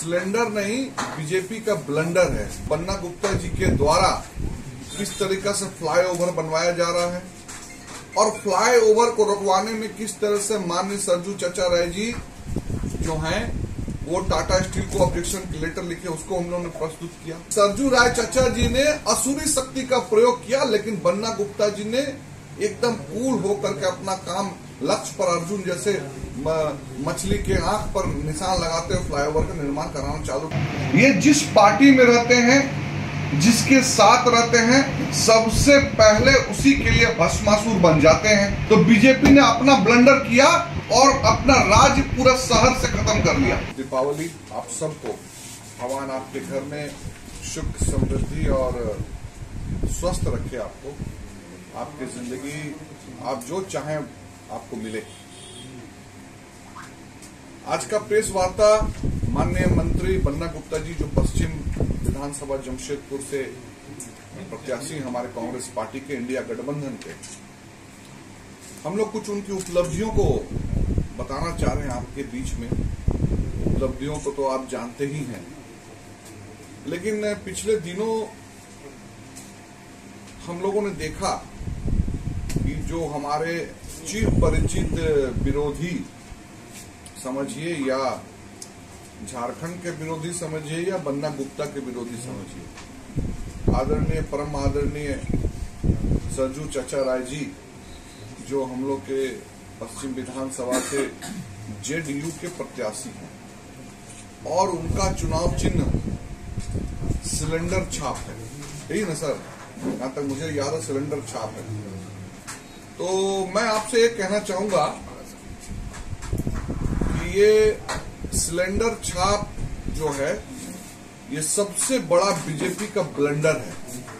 Cylinder नहीं, BJP का blunder है। बन्ना गुप्ता जी के द्वारा किस तरीका से फ्लाईओवर बनवाया जा रहा है और फ्लाईओवर को रुकवाने में किस तरह से माननीय सरजू चचा राय जी जो हैं वो टाटा स्टील को ऑब्जेक्शन लेटर लिखे, उसको हम लोगों ने प्रस्तुत किया। सरजू राय चचा जी ने असुरी शक्ति का प्रयोग किया, लेकिन बन्ना गुप्ता जी ने एकदम कूल होकर के अपना काम लक्ष्य पर अर्जुन जैसे मछली के आंख पर निशान लगाते हुए फ्लाईओवर का निर्माण कराना चालू। ये जिस पार्टी में रहते हैं, जिसके साथ रहते हैं, सबसे पहले उसी के लिए भस्मासुर बन जाते हैं। तो बीजेपी ने अपना ब्लंडर किया और अपना राज्य पूरा शहर से खत्म कर लिया। दीपावली आप सबको, भगवान आपके घर में सुख समृद्धि और स्वस्थ रखे, आपको आपकी जिंदगी आप जो चाहें आपको मिले। आज का प्रेस वार्ता माननीय मंत्री बन्ना गुप्ता जी जो पश्चिम विधानसभा जमशेदपुर से प्रत्याशी हमारे कांग्रेस पार्टी के इंडिया गठबंधन के, हम लोग कुछ उनकी उपलब्धियों को बताना चाह रहे हैं आपके बीच में। उपलब्धियों को तो आप जानते ही हैं, लेकिन पिछले दिनों हम लोगों ने देखा कि जो हमारे चिर परिचित विरोधी समझिए या झारखंड के विरोधी समझिए या बन्ना गुप्ता के विरोधी समझिए, आदरणीय परम आदरणीय सरजू चचा राय जी जो हम लोग के पश्चिम विधानसभा से जेडीयू के प्रत्याशी हैं और उनका चुनाव चिन्ह सिलेंडर छाप है, यही ना सर? जहां तक मुझे याद है सिलेंडर छाप है। तो मैं आपसे ये कहना चाहूंगा कि ये सिलेंडर छाप जो है ये सबसे बड़ा बीजेपी का ब्लंडर है।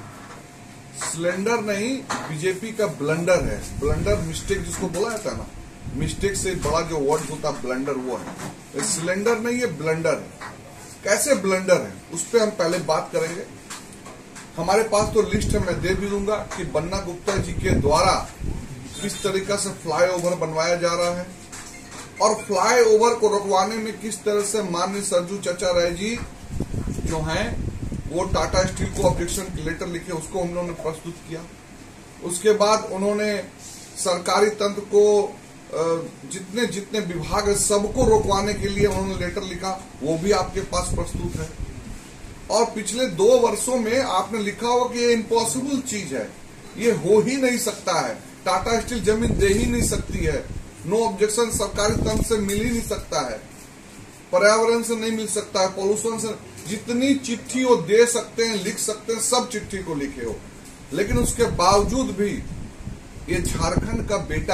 सिलेंडर नहीं, बीजेपी का ब्लंडर है। ब्लंडर मिस्टेक जिसको बोला जाता है ना, मिस्टेक से बड़ा जो वर्ड होता है ब्लंडर, वो है। सिलेंडर नहीं, ये ब्लंडर है। कैसे ब्लंडर है उस पर हम पहले बात करेंगे। हमारे पास तो लिस्ट है, मैं दे भी दूंगा कि बन्ना गुप्ता जी के द्वारा किस तरीका से फ्लाईओवर बनवाया जा रहा है और फ्लाईओवर को रुकवाने में किस तरह से माननीय सरजू चचा राय जी जो हैं वो टाटा स्टील को ऑब्जेक्शन लेटर लिखे, उसको हम लोगों ने प्रस्तुत किया। उसके बाद उन्होंने सरकारी तंत्र को जितने जितने विभाग है सबको रोकवाने के लिए उन्होंने लेटर लिखा, वो भी आपके पास प्रस्तुत है। और पिछले 2 वर्षों में आपने लिखा होगा कि ये इम्पॉसिबल चीज है, ये हो ही नहीं सकता है, टाटा स्टील जमीन दे ही नहीं सकती है, नो ऑब्जेक्शन सरकारी तंत्र से मिल ही नहीं सकता है, पर्यावरण से नहीं मिल सकता है, पॉल्यूशन से, जितनी चिट्ठी वो दे सकते हैं, लिख सकते हैं, सब चिट्ठी को लिखे हो। लेकिन उसके बावजूद भी ये झारखंड का बेटा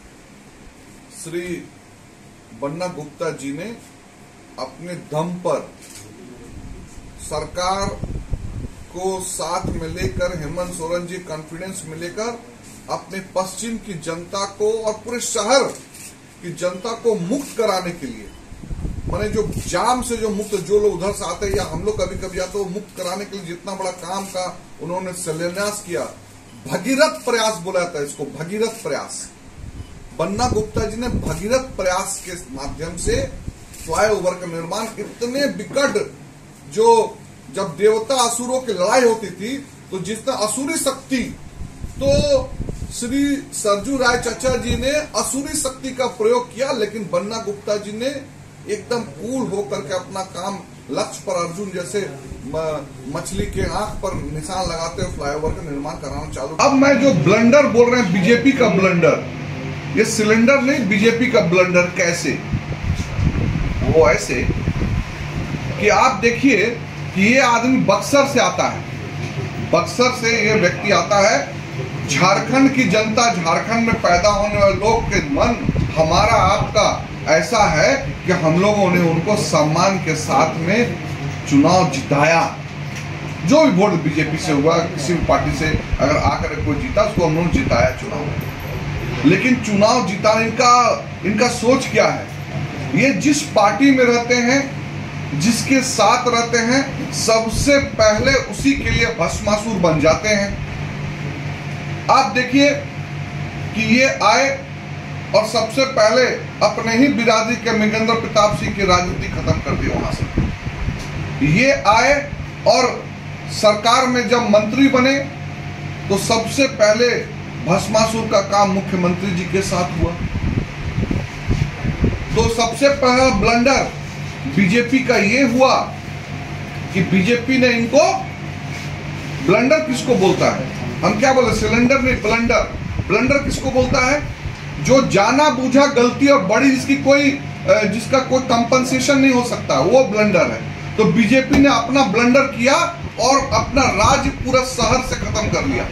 श्री बन्ना गुप्ता जी ने अपने दम पर सरकार को साथ में लेकर, हेमंत सोरेन जी कॉन्फिडेंस में लेकर अपने पश्चिम की जनता को और पूरे शहर की जनता को मुक्त कराने के लिए, माने जो जाम से जो मुक्त, जो लोग उधर से आते हैं या हम लोग कभी कभी आते हैं, वो मुक्त कराने के लिए जितना बड़ा काम का उन्होंने शिलान्यास किया, भगीरथ प्रयास बोला जाता है इसको, भगीरथ प्रयास। बन्ना गुप्ता जी ने भगीरथ प्रयास के माध्यम से फ्लाईओवर का निर्माण, इतने विकट, जो जब देवता असुरों की लड़ाई होती थी तो जितना असुरी शक्ति, तो श्री सरजू राय चचा जी ने असुरी शक्ति का प्रयोग किया, लेकिन बन्ना गुप्ता जी ने एकदम कूल होकर के अपना काम लक्ष्य पर अर्जुन जैसे मछली के आंख पर निशान लगाते हुए फ्लाईओवर का निर्माण कराना चालू। अब मैं जो ब्लंडर बोल रहे हैं बीजेपी का ब्लंडर, ये सिलेंडर नहीं, बीजेपी का ब्लंडर। कैसे? वो ऐसे कि आप देखिए कि ये आदमी बक्सर से आता है, बक्सर से ये व्यक्ति आता है। झारखंड की जनता, झारखंड में पैदा होने वाले लोग के मन, हमारा आपका ऐसा है कि हम लोगों ने उनको सम्मान के साथ में चुनाव जिताया। जो भी वोट बीजेपी से हुआ, किसी भी पार्टी से अगर आकर कोई जीता, उसको हम लोगों ने जिताया चुनाव। लेकिन चुनाव जिताने इनका सोच क्या है? ये जिस पार्टी में रहते हैं, जिसके साथ रहते हैं, सबसे पहले उसी के लिए भस्मासुर बन जाते हैं। आप देखिए कि ये आए और सबसे पहले अपने ही बिरादरी के मृगेंद्र प्रताप सिंह की राजनीति खत्म कर दी वहां से। ये आए और सरकार में जब मंत्री बने तो सबसे पहले भस्मासुर का काम मुख्यमंत्री जी के साथ हुआ। तो सबसे पहला ब्लंडर बीजेपी का ये हुआ कि बीजेपी ने इनको, ब्लंडर किसको बोलता है, हम क्या बोले, सिलेंडर नहीं, ब्लंडर। ब्लंडर किसको बोलता है? जो जाना बूझा गलती और बड़ी जिसका कोई कंपनसेशन नहीं हो सकता, वो ब्लंडर है। तो बीजेपी ने अपना ब्लंडर किया और अपना राज्य पूरा शहर से खत्म कर लिया।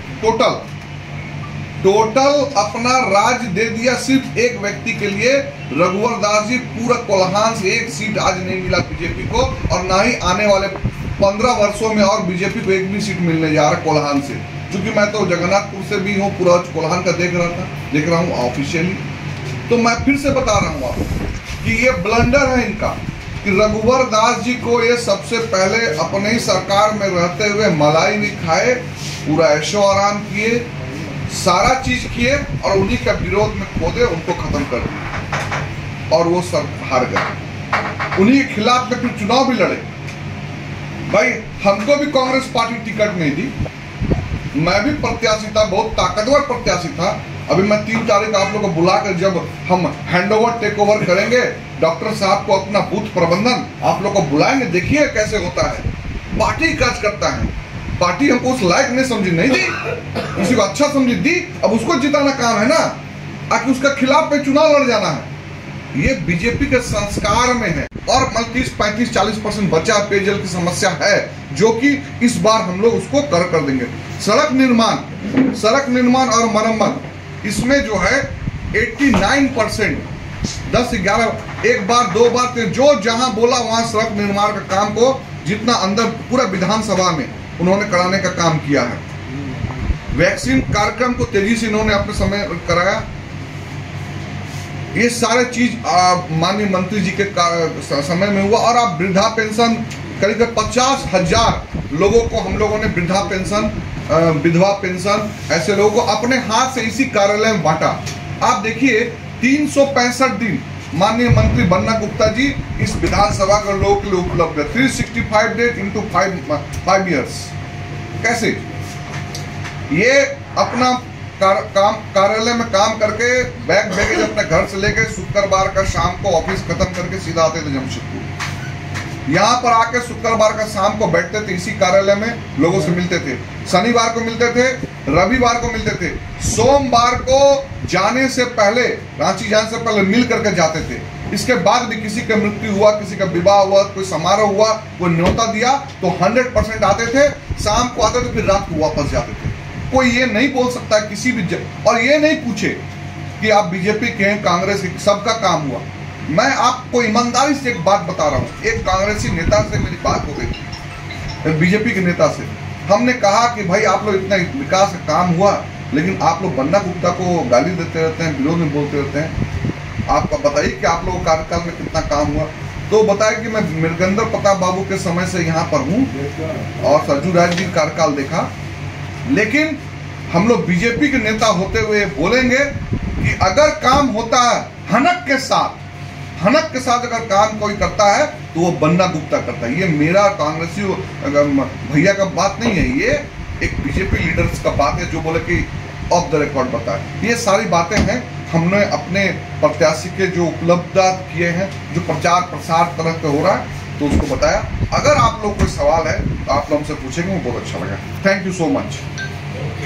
टोटल अपना राज्य दे दिया सिर्फ एक व्यक्ति के लिए, रघुवर दास जी। पूरा कोल्हान से एक सीट आज नहीं मिला बीजेपी को, और ना ही आने वाले 15 वर्षों में और बीजेपी को एक भी सीट मिलने जा रहा कोल्हान से। क्योंकि मैं तो जगन्नाथपुर से भी हूँ, पूरा कोल्हान का देख रहा हूँ ऑफिशियली। तो मैं फिर से बता रहा हूँ आपको कि ये ब्लंडर है इनका, कि रघुवर दास जी को ये सबसे पहले अपने ही सरकार में रहते हुए मलाई नहीं खाए, पूरा ऐशो आराम किए, सारा चीज किए, और उन्हीं के विरोध में खोदे, उनको खत्म कर दिया और वो सब हार गए। उन्हीं के खिलाफ में फिर चुनाव भी लड़े। भाई हमको भी कांग्रेस पार्टी टिकट नहीं दी, मैं भी प्रत्याशी था, बहुत ताकतवर प्रत्याशी था। अभी मैं 3 तारीख आप लोग को बुलाकर जब हम हैंडओवर टेक ओवर करेंगे, डॉक्टर साहब को अपना बूथ प्रबंधन आप लोग को बुलाएंगे, देखिए कैसे होता है। पार्टी काज करता है, पार्टी हमको उस लायक नहीं समझी, नहीं दी, किसी को अच्छा समझी दी, अब उसको जिताना काम है ना, आके उसका खिलाफ में चुनाव लड़ जाना है। ये बीजेपी के संस्कार में है। और 30, 35, 40% बचा पेयजल की समस्या है, जो कि इस बार हम लोग उसको कर देंगे। सड़क निर्माण और मरम्मत, इसमें जो है 89%, 10-11, एक बार 2 बार जो जहां बोला वहां सड़क निर्माण का काम को जितना अंदर पूरा विधानसभा में उन्होंने कराने का काम किया है। वैक्सीन कार्यक्रम को तेजी से इन्होंने अपने समय कराया। ये सारे चीज माननीय मंत्री जी के समय में हुआ। और आप वृद्धा पेंशन, करीब 50,000 लोगों को हम लोगों ने वृद्धा पेंशन, विधवा पेंशन, ऐसे लोगों को अपने हाथ से इसी कार्यालय में बांटा। आप देखिए 365 दिन माननीय मंत्री बन्ना गुप्ता जी इस विधानसभा के लोगों के लिए उपलब्ध है। 365 डेज इंटू 5 ईयर्स। कैसे ये अपना कार्यालय में काम करके बैगेज अपने घर से लेके शुक्रवार का शाम को ऑफिस खत्म करके सीधा आते थे जमशेदपुर। यहाँ पर आके शुक्रवार का शाम को बैठते थे, इसी कार्यालय में लोगों से मिलते थे। शनिवार को मिलते थे, रविवार को मिलते थे, सोमवार को जाने से पहले, रांची जाने से पहले मिल करके जाते थे। इसके बाद भी किसी का मृत्यु हुआ, किसी का विवाह हुआ, कोई समारोह हुआ, कोई न्योता दिया तो 100% आते थे, शाम को आते थे, फिर रात को वापस जाते थे। कोई ये नहीं बोल सकता किसी भी और ये नहीं पूछे कि आप बीजेपी के हैं, कांग्रेस के, सबका काम हुआ। मैं आपको ईमानदारी से एक बात बता रहा हूँ। एक कांग्रेसी नेता से मेरी बात हो गई थी, बीजेपी के नेता से। हमने कहा कि भाई आप लोग इतना विकास का काम हुआ, लेकिन आप लोग बन्ना गुप्ता को गाली देते रहते हैं, विरोध में बोलते रहते हैं। आपका बताइए कि आप लोगों कार्यकाल में कितना काम हुआ। तो बताया कि मैं मृगेंद्र प्रताप बाबू के समय से यहाँ पर हूँ और सरजू राय जी कार्यकाल देखा, लेकिन हम लोग बीजेपी के नेता होते हुए बोलेंगे कि अगर काम होता है हनक के साथ अगर काम कोई करता है तो वो बन्ना गुप्ता करता है। ये मेरा कांग्रेसी भैया का बात नहीं है, ये एक बीजेपी लीडर्स का बात है जो बोले कि ऑफ द रिकॉर्ड बताए। ये सारी बातें हैं, हमने अपने प्रत्याशी के जो उपलब्धता किए हैं, जो प्रचार प्रसार तरह का हो रहा है, तो उसको बताया। अगर आप लोग कोई सवाल है तो आप लोग हमसे पूछेंगे, वो बहुत अच्छा लगा। Thank you so much.